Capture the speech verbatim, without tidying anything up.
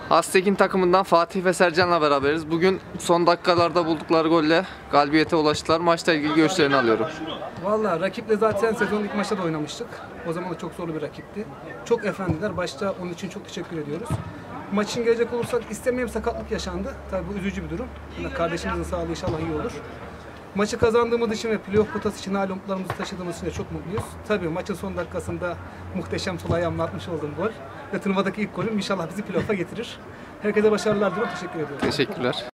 Aztekin takımından Fatih ve Sercan'la beraberiz. Bugün son dakikalarda buldukları golle galibiyete ulaştılar. Maçla ilgili görüşlerini alıyorum. Valla rakiple zaten sezonun ilk maçta da oynamıştık. O zaman da çok zorlu bir rakipti. Çok efendiler. Başta onun için çok teşekkür ediyoruz. Maç için gelecek olursak istemeyeyim sakatlık yaşandı. Tabii bu üzücü bir durum. Yani kardeşimizin sağlığı inşallah iyi olur. Maçı kazandığımız için ve playoff potası için hala umutlarımızı taşıdığımız için de çok mutluyuz. Tabii maçın son dakikasında muhteşem sol ayağımla atmış olduğum gol ve turnuvadaki ilk golüm inşallah bizi playoff'a getirir. Herkese başarılar diliyorum. Teşekkür ediyorum. Teşekkürler.